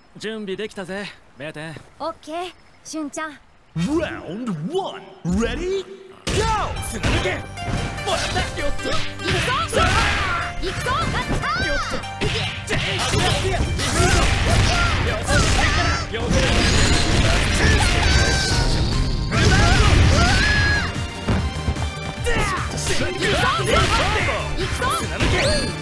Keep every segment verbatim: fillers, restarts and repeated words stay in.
準備できたぜ、メーテン。 オッケー、しゅんちゃん。 Round one, ready, go! 貫け。もらった。よっと。 行くぞ。行くぞ。 よっと。ジェイ。よっと。よっと。行くぞ。貫け。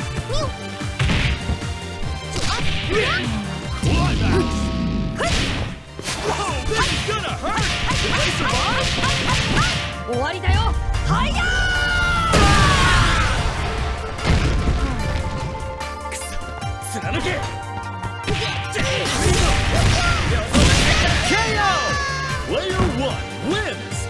終わりだよ。はやー。くそ。貫け。 ケーオー! Player one wins!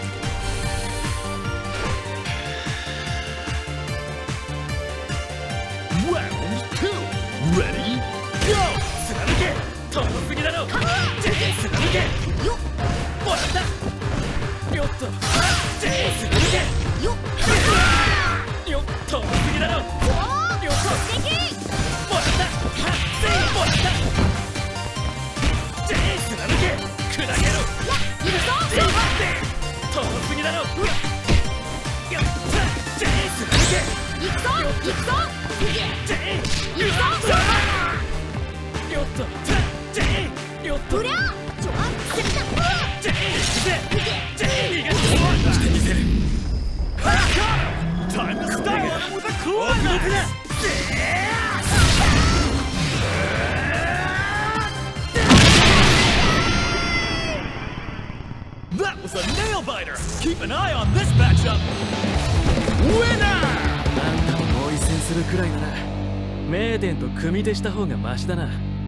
Round two, ready, go! 貫け。遠すぎだろ。貫け。 よっ。 もらった。よっと。貫け。 よっ。 よっと。遠すぎだろ。よっと。 素敵。 もらった。もらった。貫け。砕けろ。 いるぞ。 遠すぎだろ。よっと。貫け。 行くぞ。行くぞ。 いるぞ。よっと。よっと。 うりゃ。ちょっ。 ジェイ逃がしてみせる。 Time to style him with a climax! That was a nail biter! Keep an eye on this matchup! Winner! あんたも応戦するくらいならメーテンと組手した方がマシだな。